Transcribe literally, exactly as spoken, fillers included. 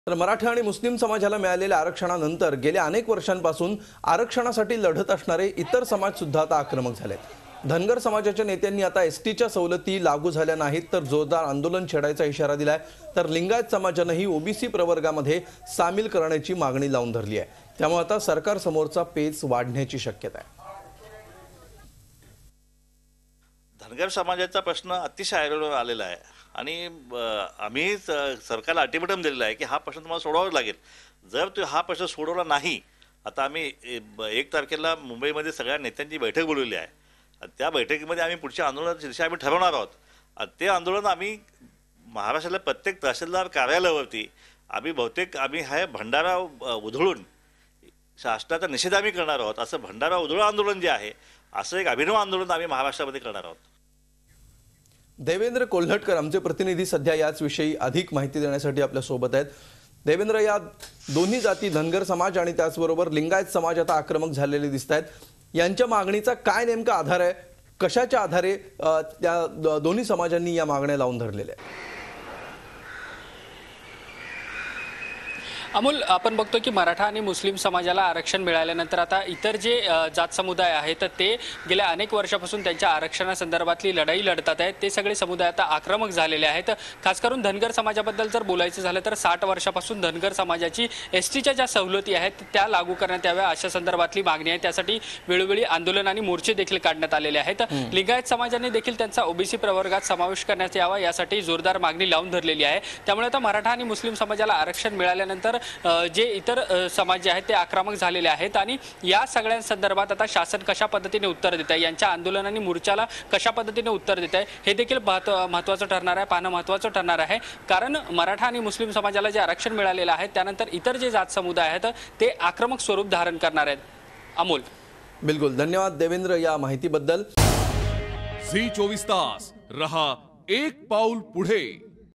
तर मराठा आणि मुस्लिम समाजाला मिळालेल्या आरक्षणानंतर गेल्या अनेक वर्षांपासून आरक्षणासाठी लढत असणारे इतर समाज सुद्धा आता आक्रमक झालेत। धनगर समाजाच्या नेत्यांनी आता एसटीच्या सवलती लागू झाल्या नाहीत तर जोरदार आंदोलन छेडायचा इशारा दिलाय। तर लिंगायत समाजानेही ओबीसी प्रवर्गामध्ये सामील करण्याची मागणी लावून धरली आहे। त्यामुळे आता सरकार समोरचा पेच वाढण्याची शक्यता आहे। धनगर समाजाचा प्रश्न अतिशय ऐरणीवर आलेला आहे आणि आम्ही सरकारला अल्टिमेटम दिलेला आहे की हा प्रश्न तुम्हाला सोडवावा लागेल। जर तो हा प्रश्न सोडवला नाही, आता आम्ही एक तारखेला मुंबईमध्ये सगळ्या नेत्यांची बैठक बोलवली आहे। त्या बैठकीमध्ये आम्ही पुढच्या आंदोलनाची दिशा आम्ही ठरवणार आहोत। ते आंदोलन आम्ही महाराष्ट्रातल्या प्रत्येक तहसीलदार कार्यालयावरती आम्ही बहुतेक आम्ही हा भंडारा उधळून शासनाचा निषेध आम्ही करणार आहोत। असं भंडारा उधळून आंदोलन जे आहे, असं एक अभिनव आंदोलन आम्ही महाराष्ट्रामध्ये करणार आहोत। देवेंद्र कोल्हटकर आमचे प्रतिनिधी सध्या याच विषयी अधिक माहिती देण्यासाठी आपल्या सोबत आहेत। देवेंद्र, या दोन्ही जाती धनगर समाज आणि त्याचबरोबर लिंगायत समाज आता आक्रमक झालेले दिसतात। यांच्या मागणीचा काय नेमका आधार आहे? कशाच्या आधारे त्या दोन्ही समाजांनी या मागण्या लावून धरलेल्या आहेत? अमोल, आपण बघतो की मराठा आणि मुस्लिम समाजाला आरक्षण मिळाल्यानंतर आता इतर जे जात समुदाय आहेत ते गेल्या अनेक वर्षापासून त्यांच्या आरक्षणासंदर्भातली लढाई लढतात आहेत। ते सगळे समुदाय आता आक्रमक झालेले आहेत। खास करून धनगर समाजाबद्दल जर बोलायचं झालं तर साठ वर्षापासून धनगर समाजाची एसटीच्या ज्या सवलती आहेत त्या लागू करण्यात याव्या अशा संदर्भातली मागणी आहे। त्यासाठी वेळोवेळी आंदोलन आणि मोर्चे देखील काढण्यात आलेले आहेत। लिंगायत समाजाने देखील त्यांचा ओबीसी प्रवर्गात समावेश करण्यात यावा यासाठी जोरदार मागणी लावून धरलेली आहे। त्यामुळे आता मराठा आणि मुस्लिम समाजाला आरक्षण मिळाल्यानंतर जे इतर समाज जे आहेत ते आक्रमक झालेले आहेत आणि या सगळ्या संदर्भात आता शासन कशा पद्धतीने उत्तर देत आहे, यांच्या आंदोलन आणि मोर्चाला कशा पद्धतीने उत्तर देत आहे हे देखील महत्त्वाचं ठरणार आहे, पाहणं महत्त्वाचं ठरणार आहे। कारण मराठा आणि मुस्लिम समाजाला जे आरक्षण मिळालेलं आहे त्यानंतर इतर जे जात समुदाय आहेत ते आक्रमक स्वरूप धारण करणार आहेत। अमोल, बिलकुल धन्यवाद देवेंद्र या माहितीबद्दल। झी चोवीस तास रहा एक पाऊल पुढे।